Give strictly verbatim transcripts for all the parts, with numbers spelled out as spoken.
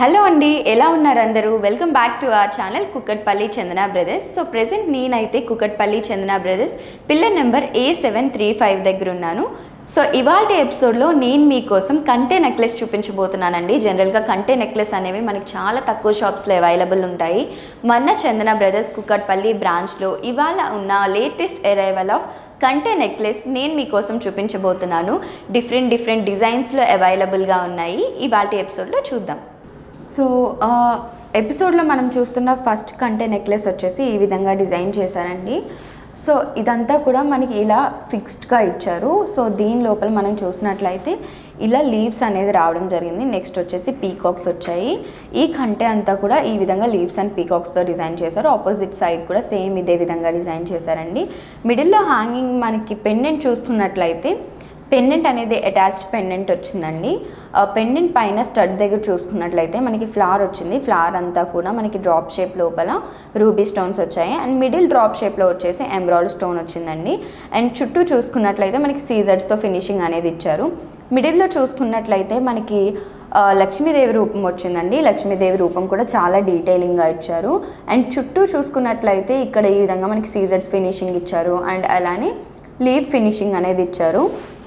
Hello అండి, ఎలా ఉన్నారు అందరూ? Welcome back to our channel Kukatpally Chandana Brothers. So present నేనైతే Kukatpally Chandana Brothers pillar number A seven three five దగ్గర ఉన్నాను. సో ఇవాళ ఎపిసోడ్లో నేను మీకోసం కంటే నెక్లెస్ చూపించబోతున్నానండి. జనరల్గా కంటే నెక్లెస్ అనేవి మనకి చాలా తక్కువ షాప్స్లో అవైలబుల్ ఉంటాయి. మన చందన బ్రదర్స్ కుకట్పల్లి బ్రాంచ్లో ఇవాళ ఉన్న లేటెస్ట్ అరైవల్ ఆఫ్ కంటే నెక్లెస్ నేను మీకోసం చూపించబోతున్నాను. డిఫరెంట్ డిఫరెంట్ డిజైన్స్లో అవైలబుల్గా ఉన్నాయి. ఇవాళ ఎపిసోడ్లో చూద్దాం. సో ఎపిసోడ్లో మనం చూస్తున్న ఫస్ట్ కంటే నెక్లెస్ వచ్చేసి ఈ విధంగా డిజైన్ చేశారండి. సో ఇదంతా కూడా మనకి ఇలా ఫిక్స్డ్గా ఇచ్చారు. సో దీని లోపల మనం చూసినట్లయితే ఇలా లీవ్స్ అనేది రావడం జరిగింది. నెక్స్ట్ వచ్చేసి పీకాక్స్ వచ్చాయి. ఈ కంటే అంతా కూడా ఈ విధంగా లీవ్స్ అండ్ పీకాక్స్తో డిజైన్ చేశారు. ఆపోజిట్ సైడ్ కూడా సేమ్ ఇదే విధంగా డిజైన్ చేశారండి. మిడిల్లో హ్యాంగింగ్ మనకి పెండెంట్ చూసుకున్నట్లయితే పెండెంట్ అనేది అటాచ్డ్ పెండెంట్ వచ్చిందండి. పెండెంట్ పైన స్టడ్ దగ్గర చూసుకున్నట్లయితే మనకి ఫ్లవర్ వచ్చింది. ఫ్లవర్ అంతా కూడా మనకి డ్రాప్ షేప్ లోపల రూబీ స్టోన్స్ వచ్చాయి. అండ్ మిడిల్ డ్రాప్ షేప్లో వచ్చేసి ఎమరాల్డ్ స్టోన్ వచ్చిందండి. అండ్ చుట్టూ చూసుకున్నట్లయితే మనకి సీజర్స్తో ఫినిషింగ్ అనేది ఇచ్చారు. మిడిల్లో చూసుకున్నట్లయితే మనకి లక్ష్మీదేవి రూపం వచ్చిందండి. లక్ష్మీదేవి రూపం కూడా చాలా డీటెయిలింగ్గా ఇచ్చారు. అండ్ చుట్టూ చూసుకున్నట్లయితే ఇక్కడ ఈ విధంగా మనకి సీజర్స్ ఫినిషింగ్ ఇచ్చారు. అండ్ అలానే లీవ్ ఫినిషింగ్ అనేది ఇచ్చారు.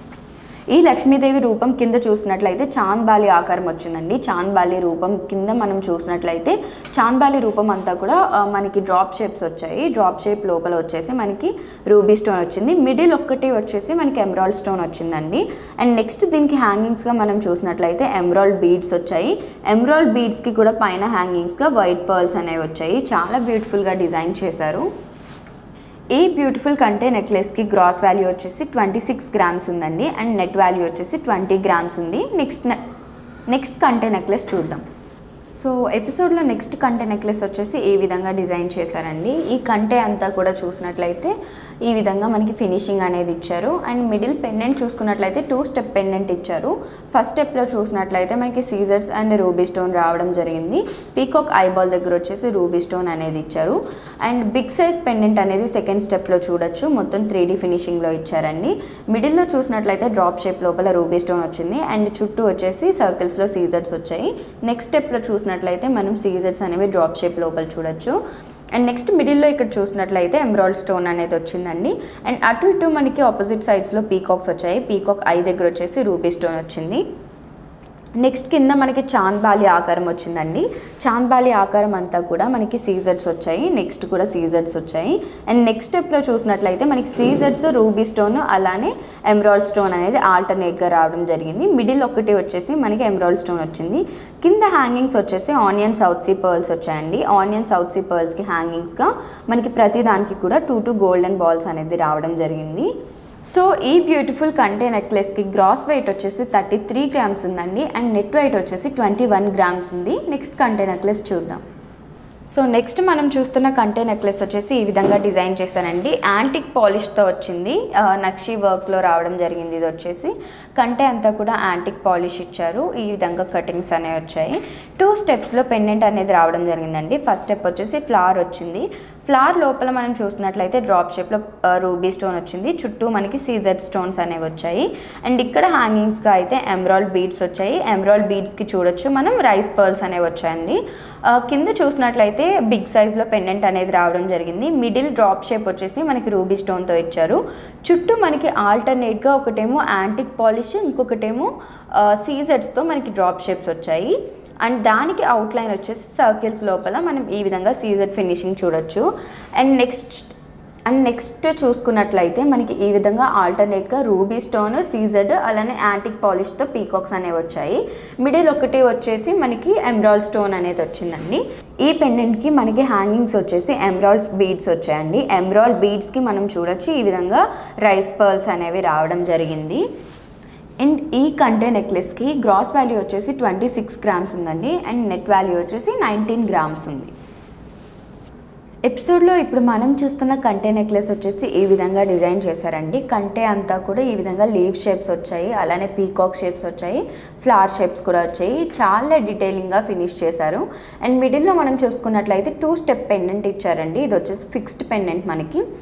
ఈ లక్ష్మీదేవి రూపం కింద చూసినట్లయితే చాంద్బాలి ఆకారం వచ్చిందండి. చాంద్బాలి రూపం కింద మనం చూసినట్లయితే చాంద్బాలి రూపం అంతా కూడా మనకి డ్రాప్ షేప్స్ వచ్చాయి. డ్రాప్ షేప్ లోపల వచ్చేసి మనకి రూబీ స్టోన్ వచ్చింది. మిడిల్ ఒక్కటి వచ్చేసి మనకి ఎమరాల్డ్ స్టోన్ వచ్చిందండి. అండ్ నెక్స్ట్ దీనికి హ్యాంగింగ్స్గా మనం చూసినట్లయితే ఎమరాల్డ్ బీడ్స్ వచ్చాయి. ఎమరాల్డ్ బీడ్స్కి కూడా పైన హ్యాంగింగ్స్గా వైట్ పర్ల్స్ అనేవి వచ్చాయి. చాలా బ్యూటిఫుల్గా డిజైన్ చేశారు. ఈ బ్యూటిఫుల్ కంటే నెక్లెస్కి గ్రాస్ వాల్యూ వచ్చేసి ట్వంటీ సిక్స్ గ్రామ్స్ ఉందండి. అండ్ నెట్ వాల్యూ వచ్చేసి ట్వంటీ గ్రామ్స్ ఉంది. నెక్స్ట్ నెక్స్ట్ కంటే నెక్లెస్ చూద్దాం. సో ఎపిసోడ్లో నెక్స్ట్ కంటే నెక్లెస్ వచ్చేసి ఈ విధంగా డిజైన్ చేశారండి. ఈ కంటే అంతా కూడా చూసినట్లయితే ఈ విధంగా మనకి ఫినిషింగ్ అనేది ఇచ్చారు. అండ్ మిడిల్ పెండెంట్ చూసుకున్నట్లయితే టూ స్టెప్ పెండెంట్ ఇచ్చారు. ఫస్ట్ స్టెప్లో చూసినట్లయితే మనకి సీజర్స్ అండ్ రూబీ స్టోన్ రావడం జరిగింది. పీకాక్ ఐబాల్ దగ్గర వచ్చేసి రూబీ స్టోన్ అనేది ఇచ్చారు. అండ్ బిగ్ సైజ్ పెండెంట్ అనేది సెకండ్ స్టెప్లో చూడొచ్చు. మొత్తం త్రీ డీ ఫినిషింగ్లో ఇచ్చారండి. మిడిల్లో చూసినట్లయితే డ్రాప్ షేప్ లోపల రూబీ స్టోన్ వచ్చింది. అండ్ చుట్టూ వచ్చేసి సర్కిల్స్లో సీజర్స్ వచ్చాయి. నెక్స్ట్ స్టెప్లో చూసినట్లయితే మనం సీజర్స్ అనేవి డ్రాప్ షేప్ లోపల చూడొచ్చు. అండ్ నెక్స్ట్ మిడిల్లో ఇక్కడ చూసినట్లయితే ఎమరాల్డ్ స్టోన్ అనేది వచ్చిందండి. అండ్ అటు ఇటు మనకి ఆపోజిట్ సైడ్స్లో పీకాక్స్ వచ్చాయి. పీకాక్ ఐ దగ్గర వచ్చేసి రూబీ స్టోన్ వచ్చింది. నెక్స్ట్ కింద మనకి చాంద్బాలి ఆకారం వచ్చిందండి. చాంద్బాలి ఆకారం అంతా కూడా మనకి సీజర్స్ వచ్చాయి. నెక్స్ట్ కూడా సీజర్స్ వచ్చాయి. అండ్ నెక్స్ట్ స్టెప్లో చూసినట్లయితే మనకి సీజర్స్ రూబీ స్టోన్ అలానే ఎమరాల్డ్ స్టోన్ అనేది ఆల్టర్నేట్గా రావడం జరిగింది. మిడిల్ ఒకటి వచ్చేసి మనకి ఎమరాల్డ్ స్టోన్ వచ్చింది. కింద హ్యాంగింగ్స్ వచ్చేసి ఆనియన్ సౌత్ సీ పర్ల్స్ వచ్చాయండి. ఆనియన్ సౌత్ సీ పర్ల్స్కి హ్యాంగింగ్స్గా మనకి ప్రతి దానికి కూడా టూ టూ గోల్డెన్ బాల్స్ అనేది రావడం జరిగింది. సో ఈ బ్యూటిఫుల్ కంటే నెక్లెస్కి గ్రాస్ వెయిట్ వచ్చేసి థర్టీ త్రీ గ్రామ్స్ ఉందండి. అండ్ నెట్ వెయిట్ వచ్చేసి ట్వంటీ వన్ గ్రామ్స్ ఉంది. నెక్స్ట్ కంటే నెక్లెస్ చూద్దాం. సో నెక్స్ట్ మనం చూస్తున్న కంటే నెక్లెస్ వచ్చేసి ఈ విధంగా డిజైన్ చేశానండి. యాంటిక్ పాలిష్తో వచ్చింది. నక్షి వర్క్లో రావడం జరిగింది. ఇది వచ్చేసి కంటే అంతా కూడా యాంటిక్ పాలిష్ ఇచ్చారు. ఈ విధంగా కటింగ్స్ అనేవి వచ్చాయి. టూ స్టెప్స్లో పెండెంట్ అనేది రావడం జరిగిందండి. ఫస్ట్ స్టెప్ వచ్చేసి ఫ్లవర్ వచ్చింది. ఫ్లవర్ లోపల మనం చూసినట్లయితే డ్రాప్ షేప్లో రూబీ స్టోన్ వచ్చింది. చుట్టూ మనకి సీజర్ స్టోన్స్ అనేవి వచ్చాయి. అండ్ ఇక్కడ హ్యాంగింగ్స్గా అయితే ఎమరాల్డ్ బీడ్స్ వచ్చాయి. ఎమరాల్డ్ బీడ్స్కి చూడొచ్చు మనం రైస్ పర్ల్స్ అనేవి వచ్చాయండి. కింద చూసినట్లయితే బిగ్ సైజ్లో పెండెంట్ అనేది రావడం జరిగింది. మిడిల్ డ్రాప్ షేప్ వచ్చేసి మనకి రూబీ స్టోన్తో ఇచ్చారు. చుట్టూ మనకి ఆల్టర్నేట్గా ఒకటేమో యాంటిక్ పాలిష్, ఇంకొకటేమో సీజర్స్తో మనకి డ్రాప్ షేప్స్ వచ్చాయి. అండ్ దానికి అవుట్లైన్ వచ్చేసి సర్కిల్స్ లోపల మనం ఈ విధంగా సీజర్ ఫినిషింగ్ చూడొచ్చు. అండ్ నెక్స్ట్ అండ్ నెక్స్ట్ చూసుకున్నట్లయితే మనకి ఈ విధంగా ఆల్టర్నేట్గా రూబీ స్టోన్, సీజర్డ్ అలానే యాంటిక్ పాలిష్తో పీకాక్స్ అనేవి వచ్చాయి. మిడిల్ ఒకటి వచ్చేసి మనకి ఎమరాల్డ్ స్టోన్ అనేది వచ్చిందండి. ఈ పెండెంట్కి మనకి హ్యాంగింగ్స్ వచ్చేసి ఎమరాల్డ్ బీడ్స్ వచ్చాయండి. ఎమరాల్డ్ బీడ్స్కి మనం చూడొచ్చు ఈ విధంగా రైస్ పర్ల్స్ అనేవి రావడం జరిగింది. అండ్ ఈ కంటే నెక్లెస్కి గ్రాస్ వాల్యూ వచ్చేసి ట్వంటీ సిక్స్ గ్రామ్స్ ఉందండి. అండ్ నెట్ వాల్యూ వచ్చేసి నైన్టీన్ గ్రామ్స్ ఉంది. ఎపిసోడ్లో ఇప్పుడు మనం చూస్తున్న కంటే నెక్లెస్ వచ్చేసి ఈ విధంగా డిజైన్ చేశారండి. కంటే అంతా కూడా ఈ విధంగా లీవ్ షేప్స్ వచ్చాయి. అలానే పీకాక్ షేప్స్ వచ్చాయి. ఫ్లవర్ షేప్స్ కూడా వచ్చాయి. చాలా డీటెయిలింగ్గా ఫినిష్ చేశారు. అండ్ మిడిల్లో మనం చూసుకున్నట్లయితే టూ స్టెప్ పెండెంట్ ఇచ్చారండి. ఇది వచ్చేసి ఫిక్స్డ్ పెండెంట్ మనకి.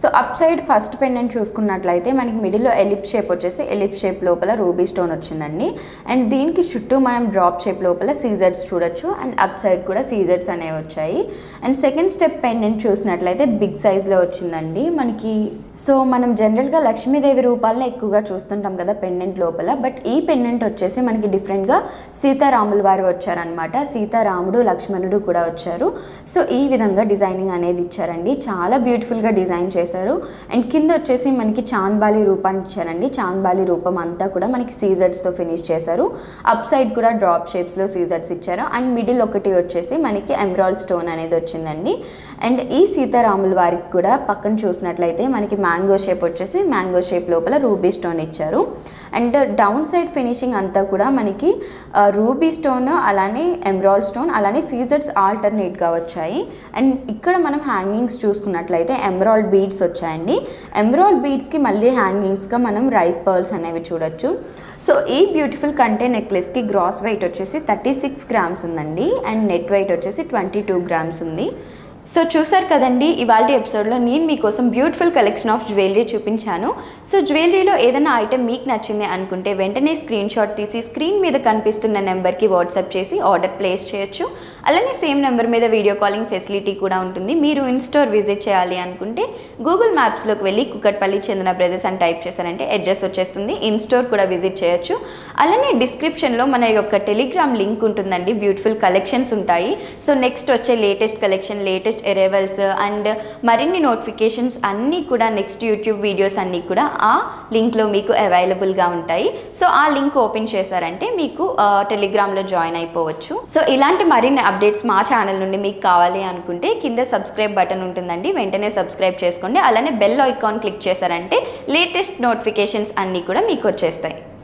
So up side first pendant చూసుకున్నట్లయితే మనకి మిడిల్లో ఎలిప్ షేప్ వచ్చేసి ఎలిప్ షేప్ లోపల రూబీ స్టోన్ వచ్చిందండి. అండ్ దీనికి చుట్టూ మనం డ్రాప్ షేప్ లోపల సీజర్స్ చూడొచ్చు. అండ్ అప్ సైడ్ కూడా సీజర్స్ అనేవి వచ్చాయి. అండ్ సెకండ్ స్టెప్ పెండెంట్ చూసినట్లయితే బిగ్ సైజ్లో వచ్చిందండి మనకి. సో మనం జనరల్గా లక్ష్మీదేవి రూపాలను ఎక్కువగా చూస్తుంటాం కదా పెండెంట్ లోపల, బట్ ఈ పెండెంట్ వచ్చేసి మనకి డిఫరెంట్గా సీతారాముల వారు వచ్చారనమాట. సీతారాముడు లక్ష్మణుడు కూడా వచ్చారు. సో ఈ విధంగా డిజైనింగ్ అనేది ఇచ్చారండి. చాలా బ్యూటిఫుల్గా డిజైన్ చేశారు. అండ్ కింద వచ్చేసి మనకి చాంద్బాలి రూపాన్ని ఇచ్చారండి. చాంద్బాలి రూపం అంతా కూడా మనకి సీజర్స్తో ఫినిష్ చేశారు. అప్ సైడ్ కూడా డ్రాప్ షేప్స్లో సీజర్స్ ఇచ్చారు. అండ్ మిడిల్ ఒకటి వచ్చేసి మనకి ఎమరాల్డ్ స్టోన్ అనేది వచ్చిందండి. అండ్ ఈ సీతారాముల వారికి కూడా పక్కన చూసినట్లయితే మనకి మ్యాంగో షేప్ వచ్చేసి మ్యాంగో షేప్ లోపల రూబీ స్టోన్ ఇచ్చారు. అండ్ డౌన్ సైడ్ ఫినిషింగ్ అంతా కూడా మనకి రూబీ స్టోన్ అలానే ఎమరాల్డ్ స్టోన్ అలానే సీజర్స్ ఆల్టర్నేట్గా వచ్చాయి. అండ్ ఇక్కడ మనం హ్యాంగింగ్స్ చూసుకున్నట్లయితే ఎమరాల్డ్ బీడ్స్ వచ్చాయండి. ఎమరాల్డ్ బీడ్స్కి మళ్ళీ హ్యాంగింగ్స్గా మనం రైస్ పర్ల్స్ అనేవి చూడొచ్చు. సో ఈ బ్యూటిఫుల్ కంటే నెక్లెస్కి గ్రాస్ వెయిట్ వచ్చేసి థర్టీ సిక్స్ గ్రామ్స్ ఉందండి. అండ్ నెట్ వెయిట్ వచ్చేసి ట్వంటీ టూ గ్రామ్స్ ఉంది. సో చూసారు కదండి, ఇవాళ ఎపిసోడ్లో నేను మీకోసం బ్యూటిఫుల్ కలెక్షన్ ఆఫ్ జ్యువెలరీ చూపించాను. సో జ్యువెలరీలో ఏదైనా ఐటెం మీకు నచ్చింది అనుకుంటే వెంటనే స్క్రీన్ షాట్ తీసి స్క్రీన్ మీద కనిపిస్తున్న నెంబర్కి వాట్సాప్ చేసి ఆర్డర్ ప్లేస్ చేయొచ్చు. అలానే సేమ్ నెంబర్ మీద వీడియో కాలింగ్ ఫెసిలిటీ కూడా ఉంటుంది. మీరు ఇన్ స్టోర్ విజిట్ చేయాలి అనుకుంటే గూగుల్ మ్యాప్స్లోకి వెళ్ళి కుకట్పల్లి చందన బ్రదర్స్ అని టైప్ చేశారంటే అడ్రస్ వచ్చేస్తుంది. ఇన్ స్టోర్ కూడా విజిట్ చేయొచ్చు. అలానే డిస్క్రిప్షన్లో మన యొక్క టెలిగ్రామ్ లింక్ ఉంటుందండి. బ్యూటిఫుల్ కలెక్షన్స్ ఉంటాయి. సో నెక్స్ట్ వచ్చే latest collection, latest arrivals and మరిన్ని నోటిఫికేషన్స్ అన్నీ కూడా నెక్స్ట్ యూట్యూబ్ వీడియోస్ అన్నీ కూడా ఆ లింక్లో మీకు అవైలబుల్గా ఉంటాయి. సో ఆ లింక్ ఓపెన్ చేశారంటే మీకు టెలిగ్రామ్లో జాయిన్ అయిపోవచ్చు. సో ఇలాంటి మరిన్ని అప్డేట్స్ మా ఛానల్ నుండి మీకు కావాలి అనుకుంటే కింద సబ్స్క్రైబ్ బటన్ ఉంటుందండి. వెంటనే సబ్స్క్రైబ్ చేసుకోండి. అలానే బెల్ ఐకాన్ క్లిక్ చేశారంటే లేటెస్ట్ నోటిఫికేషన్స్ అన్నీ కూడా మీకు వచ్చేస్తాయి.